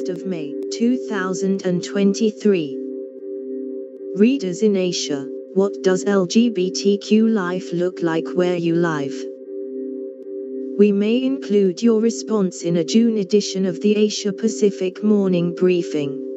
1st of May, 2023. Readers in Asia, what does LGBTQ life look like where you live? We may include your response in a June edition of the Asia Pacific Morning Briefing.